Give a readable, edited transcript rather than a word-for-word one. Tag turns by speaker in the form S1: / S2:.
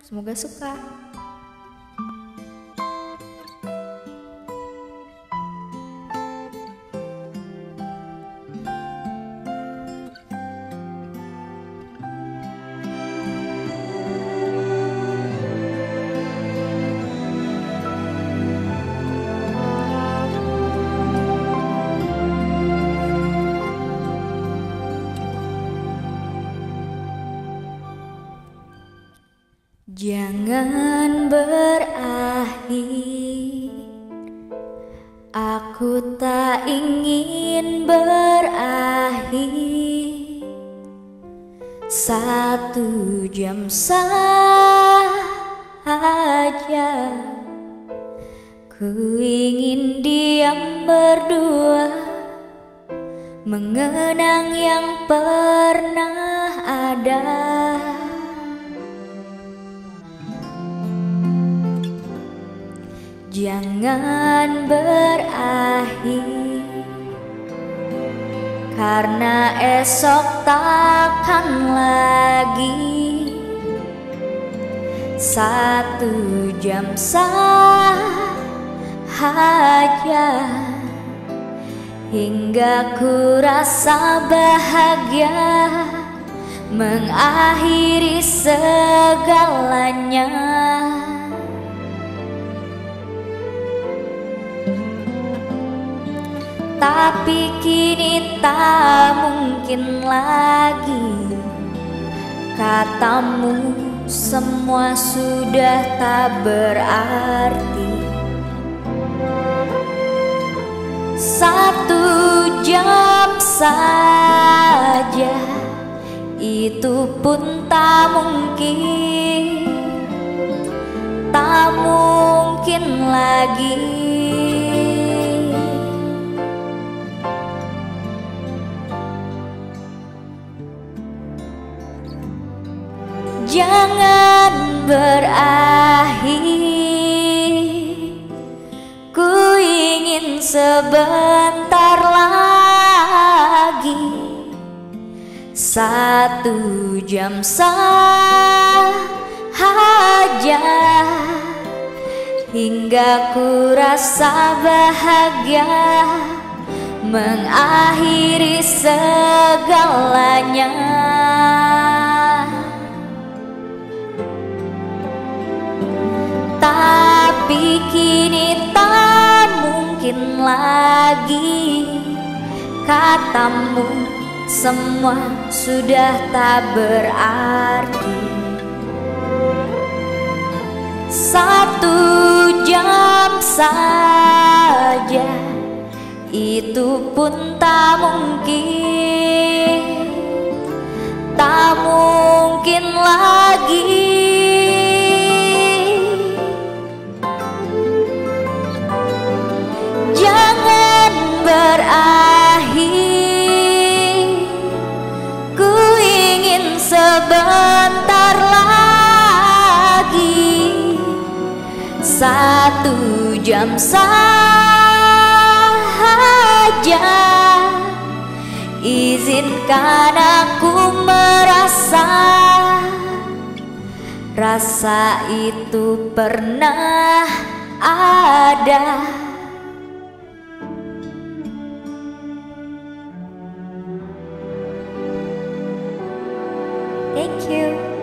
S1: Semoga suka. Jangan berakhir, aku tak ingin berakhir. 1 jam saja, ku ingin diam berdua, mengenang yang pernah ada. Jangan berakhir, karena esok takkan lagi. 1 jam saja, hingga ku rasa bahagia mengakhiri segalanya. Tapi kini tak mungkin lagi, katamu semua sudah tak berarti. 1 jam saja, itu pun tak mungkin, tak mungkin lagi. Jangan berakhir, ku ingin sebentar lagi. 1 jam saja, hingga ku rasa bahagia mengakhiri segalanya. Tapi kini tak mungkin lagi, katamu semua sudah tak berarti. 1 jam saja, itu pun tak mungkin, tak mungkin lagi. Jangan berakhir, ku ingin sebentar lagi. 1 jam saja, izinkan aku merasa rasa itu pernah ada. Thank you.